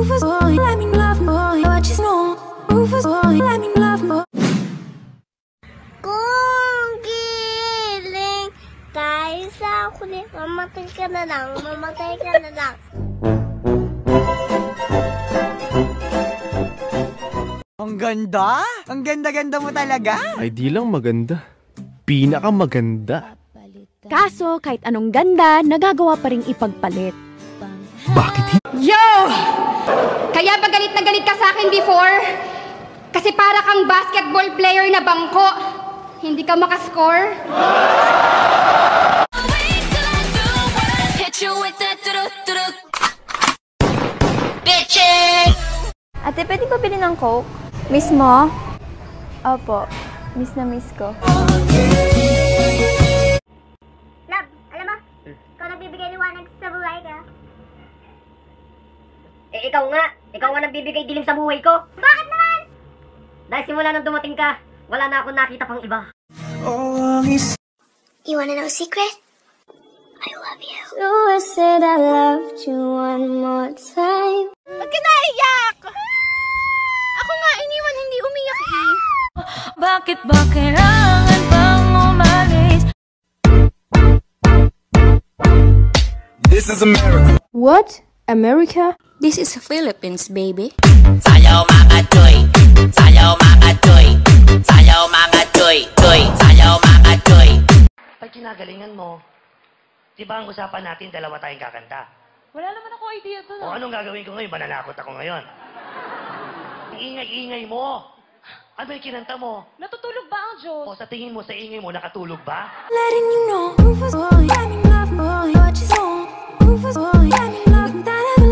Rufus boy, let me love boy, what you know? Rufus boy, let me love boy. Kung giling tayo sa huli, mamatay ka na lang, mamatay ka na lang. Ang ganda! Ang ganda-ganda mo talaga! Ay di lang maganda. Pinakamaganda. Kaso, kahit anong ganda, nagagawa pa rin ipagpalit. Bakit Yo! Kaya ba galit na galit ka sa akin before? Kasi para kang basketball player na bangko. Hindi ka makascore. Ate, pwede ko bilhin ng Coke? Miss mo? Opo, miss na miss ko. Love, alam mo, ikaw nagbibigay liwanag sa buhay ka. Eh, ikaw nga nagbibigay dilim sa buhay ko. Bakit naman? Dahil simula nang dumating ka, wala na akong nakita pang iba. You wanna know a secret? I love you. So I said I loved you one more time. Ba't ka naiyak? Ako nga iniwan, hindi umiyak eh. Bakit ba kailangan pang umalis? This is America. What? America? This is Philippines, baby. Sayaw mga choy, sayaw mga choy, sayaw mga choy, choy, sayaw mga choy. Pag kinagalingan mo, di ba ang usapan natin dalawa tayong kakanta? Wala naman ako idea doon. O anong gagawin ko ngayon? Mananakot ako ngayon. Ang ingay-ingay mo. Ano yung kinanta mo? Natutulog ba ang Diyos? O sa tingin mo, sa ingay mo, nakatulog ba? Letting you know, Rufus boy, let me love boy, what you know? Rufus boy, let me love.